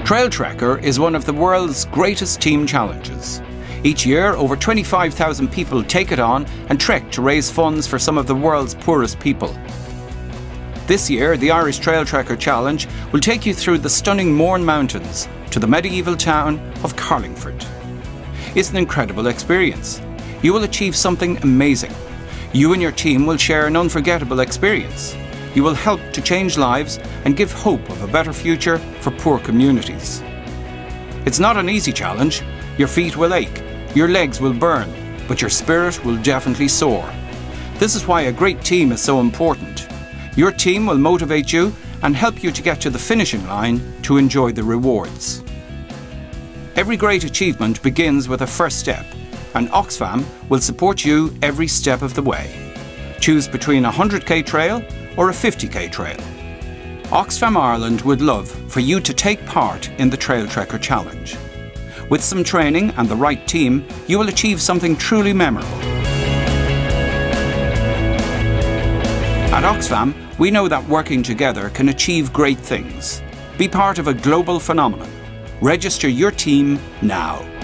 Trail Trekker is one of the world's greatest team challenges. Each year, over 25,000 people take it on and trek to raise funds for some of the world's poorest people. This year, the Irish Trail Trekker Challenge will take you through the stunning Mourne Mountains to the medieval town of Carlingford. It's an incredible experience. You will achieve something amazing. You and your team will share an unforgettable experience. You will help to change lives and give hope of a better future for poor communities. It's not an easy challenge. Your feet will ache, your legs will burn, but your spirit will definitely soar. This is why a great team is so important. Your team will motivate you and help you to get to the finishing line to enjoy the rewards. Every great achievement begins with a first step, and Oxfam will support you every step of the way. Choose between a 100k trail or a 50k trail. Oxfam Ireland would love for you to take part in the Trail Trekker Challenge. With some training and the right team, you will achieve something truly memorable. At Oxfam, we know that working together can achieve great things. Be part of a global phenomenon. Register your team now.